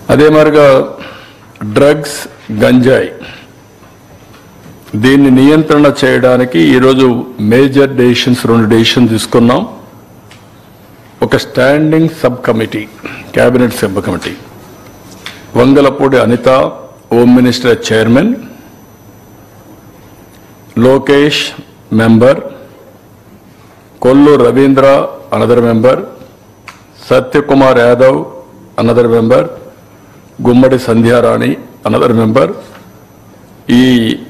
అదే మరిగా డ్రగ్స్ గంజాయి దీన్ని నియంత్రణ చేయడానికి ఈరోజు మేజర్ డెసిషన్స్ 2 డెసిషన్స్ తీసుకున్నాం. ఒక standing sub committee, cabinet sub committee, Vangalapudi Anitha home minister chairman, Lokesh member, Kollu Ravindra another member, Satyakumar Yadav another member, Gummadi Sandhyarani another member. ఈ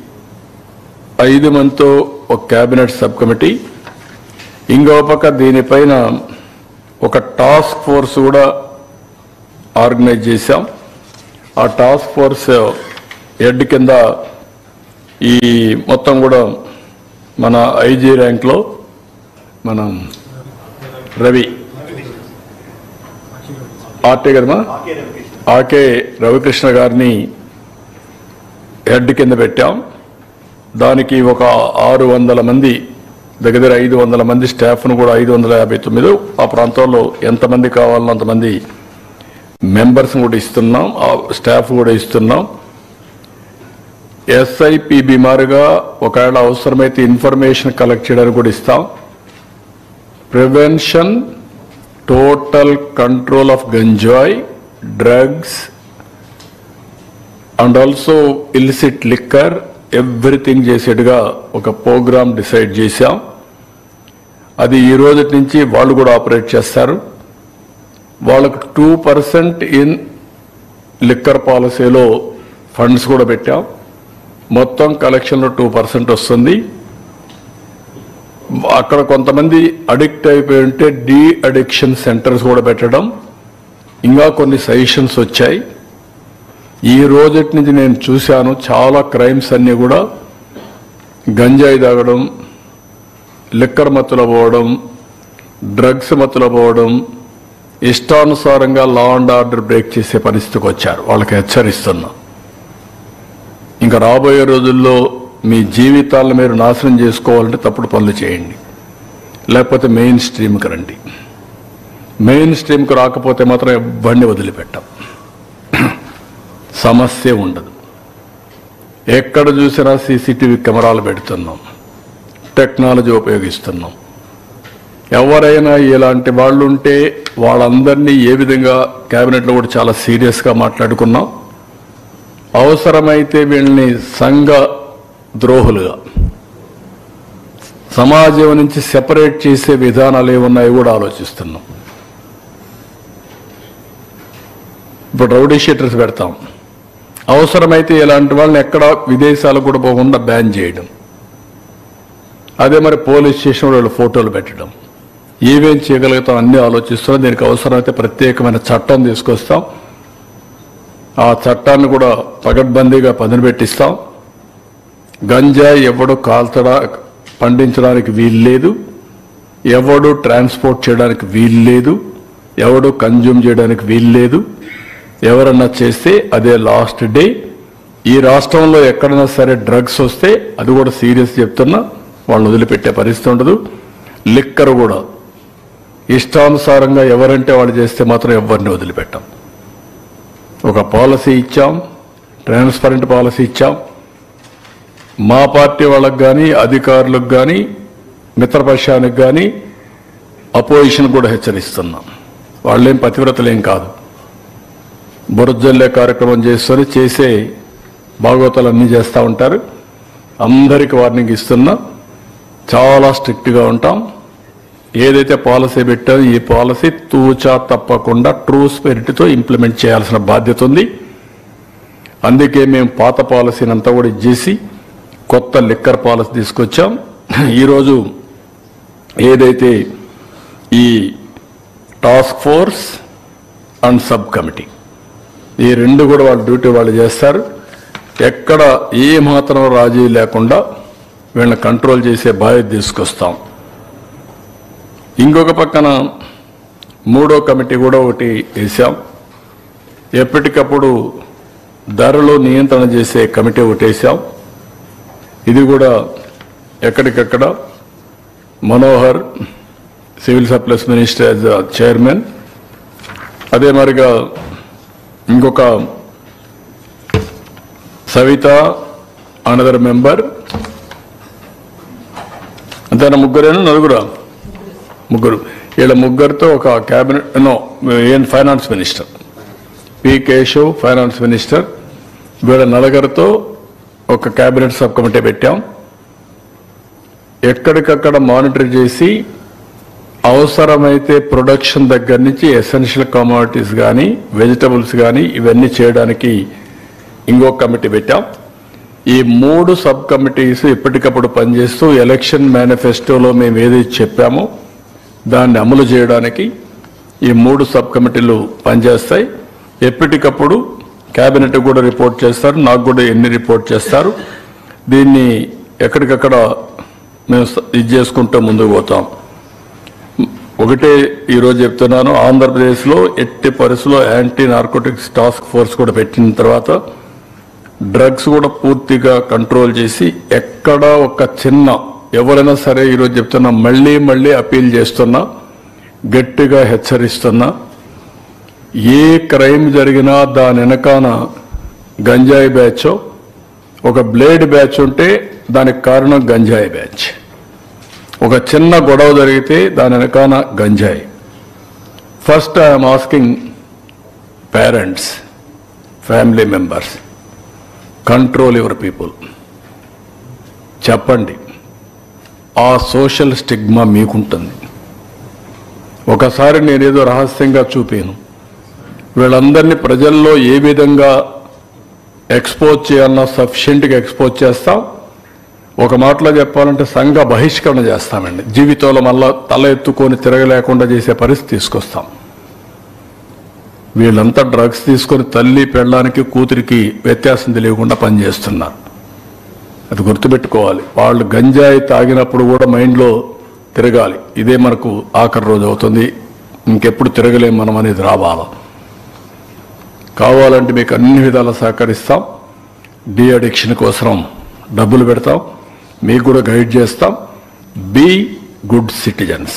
5 మందితో ఒక కేబినెట్ సబ్ కమిటీ. ఇంకో పక్క దీనిపైన ఒక టాస్క్ ఫోర్స్ కూడా ఆర్గనైజ్ చేశాం. ఆ టాస్క్ ఫోర్స్ హెడ్ కింద ఈ మొత్తం కూడా మన ఐజీ ర్యాంక్లో మన రవి ఆర్టీ కదమ్మా ఆకే రవికృష్ణ గారిని హెడ్ కింద పెట్టాం. దానికి ఒక 600 మంది, దగ్గర 500 మంది స్టాఫ్ను కూడా 559 ఆ ప్రాంతంలో ఎంతమంది కావాలో అంతమంది మెంబర్స్ కూడా ఇస్తున్నాం, ఆ స్టాఫ్ కూడా ఇస్తున్నాం. ఎస్ఐపిబి మారుగా ఒకవేళ అవసరమైతే ఇన్ఫర్మేషన్ కలెక్ట్ చేయడానికి కూడా ఇస్తాం. Prevention, total control of ganja, drugs and also illicit liquor, everything చేసేట్టుగా ఒక ప్రోగ్రామ్ డిసైడ్ చేశాం. అది ఈ రోజు నుంచి వాళ్ళు కూడా ఆపరేట్ చేస్తారు. వాళ్ళకు 2% ఇన్ లిక్కర్ పాలసీలో ఫండ్స్ కూడా పెట్టాం. మొత్తం కలెక్షన్లో 2% వస్తుంది. అక్కడ కొంతమంది అడిక్ట్ అయిపోయి ఉంటే డీ అడిక్షన్ సెంటర్స్ కూడా పెట్టడం, ఇంకా కొన్ని సజెషన్స్ వచ్చాయి. ఈ రోజటి నుంచి నేను చూశాను, చాలా క్రైమ్స్ అన్నీ కూడా గంజాయి తాగడం, లిక్కర్ మత్తులో పోవడం, డ్రగ్స్ మత్తులో పోవడం, ఇష్టానుసారంగా లా అండ్ ఆర్డర్ బ్రేక్ చేసే పరిస్థితికి వచ్చారు. వాళ్ళకి హెచ్చరిస్తున్నా, ఇంకా రాబోయే రోజుల్లో మీ జీవితాలను మీరు నాశనం చేసుకోవాలంటే తప్పుడు పనులు చేయండి, లేకపోతే మెయిన్ స్ట్రీమ్కి రండి. మెయిన్ స్ట్రీమ్కి రాకపోతే మాత్రం ఎవరిని వదిలిపెట్టాం, సమస్య ఉండదు. ఎక్కడ చూసినా సీసీటీవీ కెమెరాలు పెడుతున్నాం, టెక్నాలజీ ఉపయోగిస్తున్నాం. ఎవరైనా ఇలాంటి వాళ్ళు ఉంటే వాళ్ళందరినీ ఏ విధంగా కేబినెట్లో కూడా చాలా సీరియస్గా మాట్లాడుకున్నాం. అవసరమైతే వీళ్ళని సంఘ ద్రోహులుగా, సమాజం నుంచి సెపరేట్ చేసే విధానాలు ఏమున్నాయో కూడా ఆలోచిస్తున్నాం. ఇప్పుడు రౌడీ షీటర్స్ పెడతాం, అవసరమైతే ఇలాంటి వాళ్ళని ఎక్కడ విదేశాలకు కూడా పోకుండా బ్యాన్ చేయడం. అదే మరి పోలీస్ స్టేషన్ వాళ్ళు ఫోటోలు పెట్టడం, ఏమేం చేయగలుగుతాం అన్నీ ఆలోచిస్తున్నాం. దీనికి అవసరమైతే ప్రత్యేకమైన చట్టం తీసుకొస్తాం. ఆ చట్టాన్ని కూడా పగడ్బందీగా పదును పెట్టిస్తాం. గంజాయి ఎవడు పండించడానికి వీల్లేదు, ఎవడు ట్రాన్స్పోర్ట్ చేయడానికి వీల్లేదు, ఎవడు కన్జ్యూమ్ చేయడానికి వీల్లేదు. ఎవరన్నా చేస్తే అదే లాస్ట్ డే. ఈ రాష్ట్రంలో ఎక్కడైనా సరే డ్రగ్స్ వస్తే అది కూడా సీరియస్ చెప్తున్నా, వాళ్ళని వదిలిపెట్టే పరిస్థితి ఉండదు. లిక్కర్ కూడా ఇష్టానుసారంగా ఎవరంటే వాళ్ళు చేస్తే మాత్రం ఎవరిని వదిలిపెట్టాం. ఒక పాలసీ ఇచ్చాం, ట్రాన్స్పరెంట్ పాలసీ ఇచ్చాం. మా పార్టీ వాళ్ళకు కానీ, అధికారులకు కానీ, మిత్రపక్షానికి కానీ, అపోజిషన్ కూడా హెచ్చరిస్తున్నాం. వాళ్ళేం పతివ్రతలేం కాదు, బురజల్లే కార్యక్రమం చేస్తూనే చేసే భాగవతాలు అన్నీ చేస్తూ ఉంటారు. అందరికీ వార్నింగ్ ఇస్తున్నా, చాలా స్ట్రిక్ట్గా ఉంటాం. ఏదైతే పాలసీ పెట్టామో ఈ పాలసీ తూచా తప్పకుండా ట్రూ స్పిరిట్తో ఇంప్లిమెంట్ చేయాల్సిన బాధ్యత ఉంది. అందుకే మేము పాత పాలసీని అంతా కూడా ఇచ్చేసి కొత్త లిక్కర్ పాలసీ తీసుకొచ్చాం. ఈరోజు ఏదైతే ఈ task force and sub committee, ఈ 2 కూడా వాళ్ళ డ్యూటీ వాళ్ళు చేస్తారు. ఎక్కడ ఏ మాత్రం రాజీ లేకుండా వీళ్ళని కంట్రోల్ చేసే బాధ్యత తీసుకొస్తాం. ఇంకొక పక్కన 3వ కమిటీ కూడా ఒకటి వేసాం. ఎప్పటికప్పుడు ధరలు నియంత్రణ చేసే కమిటీ ఒకటి వేసాం. ఇది కూడా ఎక్కడికక్కడ Manohar civil supplies minister as chairman, అదే మరిగా ఇంకొక సవిత అనదర్ మెంబర్, అంతేనా? ముగ్గురేనా నలుగురా? ముగ్గురు. వీళ్ళ ముగ్గురితో ఒక cabinet finance minister P Keshav finance minister, వీళ్ళ నలుగురితో ఒక క్యాబినెట్ సబ్ కమిటీ పెట్టాం. ఎక్కడికక్కడ మానిటర్ చేసి అవసరమైతే ప్రొడక్షన్ దగ్గర నుంచి ఎసెన్షియల్ కమోడిటీస్ కానీ వెజిటబుల్స్ కానీ ఇవన్నీ చేయడానికి ఇంకొక కమిటీ పెట్టాం. ఈ 3 సబ్ కమిటీస్ ఎప్పటికప్పుడు పనిచేస్తూ ఎలక్షన్ మేనిఫెస్టోలో మేము ఏదైతే చెప్పామో దాన్ని అమలు చేయడానికి ఈ 3 సబ్ కమిటీలు పనిచేస్తాయి. ఎప్పటికప్పుడు కేబినెట్ కూడా రిపోర్ట్ చేస్తారు, నాకు కూడా రిపోర్ట్ చేస్తారు. దీన్ని ఎక్కడికక్కడ మేము ఇది చేసుకుంటూ ముందుకు పోతాం. ఒకటే ఈరోజు చెప్తున్నాను, ఆంధ్రప్రదేశ్లో ఎట్టి పరిస్థితుల్లో యాంటీ నార్కోటిక్స్ టాస్క్ ఫోర్స్ కూడా పెట్టిన తర్వాత డ్రగ్స్ కూడా పూర్తిగా కంట్రోల్ చేసి ఎక్కడా ఒక చిన్న ఎవరైనా సరే ఈరోజు చెప్తున్నా, మళ్ళీ అపీల్ చేస్తున్నా, గట్టిగా హెచ్చరిస్తున్నా, ఏ క్రైమ్ జరిగినా దాని వెనకాన గంజాయి బ్యాచ్, ఒక బ్లేడ్ బ్యాచ్ ఉంటే దానికి కారణం గంజాయి బ్యాచ్. ఒక చిన్న గొడవ జరిగితే దాని వెనకాన గంజాయి. First I'm asking parents, family members, control your people. చెప్పండి, ఆ సోషల్ స్టిగ్మా మీకుంటుంది. ఒకసారి నేనేదో రహస్యంగా చూపాను, వీళ్ళందరినీ ప్రజల్లో ఏ విధంగా ఎక్స్పోజ్ చేయాలన్నా సఫిషియెంట్గా ఎక్స్పోజ్ చేస్తాం. ఒక మాటలో చెప్పాలంటే సంఘ బహిష్కరణ చేస్తామండి. జీవితంలో మళ్ళా తల ఎత్తుకొని తిరగలేకుండా చేసే పరిస్థితి తీసుకొస్తాం. వీళ్ళంతా డ్రగ్స్ తీసుకొని తల్లి పెళ్ళానికి కూతురికి వ్యత్యాసం తెలియకుండా పనిచేస్తున్నారు. అది గుర్తుపెట్టుకోవాలి. వాళ్ళు గంజాయి తాగినప్పుడు కూడా మైండ్లో తిరగాలి, ఇదే మనకు ఆఖరి రోజు అవుతుంది, ఇంకెప్పుడు తిరగలేం మనం అనేది రావాలి. కావాలంటే మీకు అన్ని విధాలా సహకరిస్తాం. డీ అడిక్షన్ కోసం డబ్బులు పెడతాం, మీకు కూడా గైడ్ చేస్తాం. Be good citizens.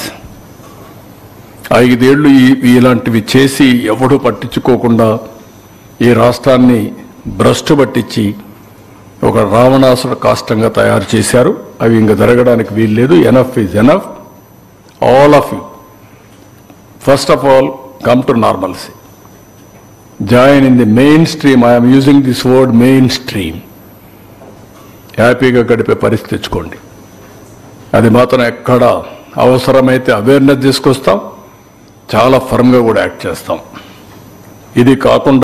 5 ఏళ్లు ఇలాంటివి చేసి ఎవడూ పట్టించుకోకుండా ఈ రాష్ట్రాన్ని భ్రష్టు పట్టించి ఒక రావణాసుర కాష్టంగా తయారు చేశారు. అవి ఇంకా జరగడానికి వీలు లేదు. Enough is enough. All of you, first of all, come to normalcy. Join in the main stream. I'm using this word main stream. హ్యాపీగా గడిపే పరిస్థితి తెచ్చుకోండి. అది మాత్రం ఎక్కడ అవసరమైతే అవేర్నెస్ తీసుకొస్తాం, చాలా ఫర్మ్గా కూడా యాక్ట్ చేస్తాం. ఇది కాకుండా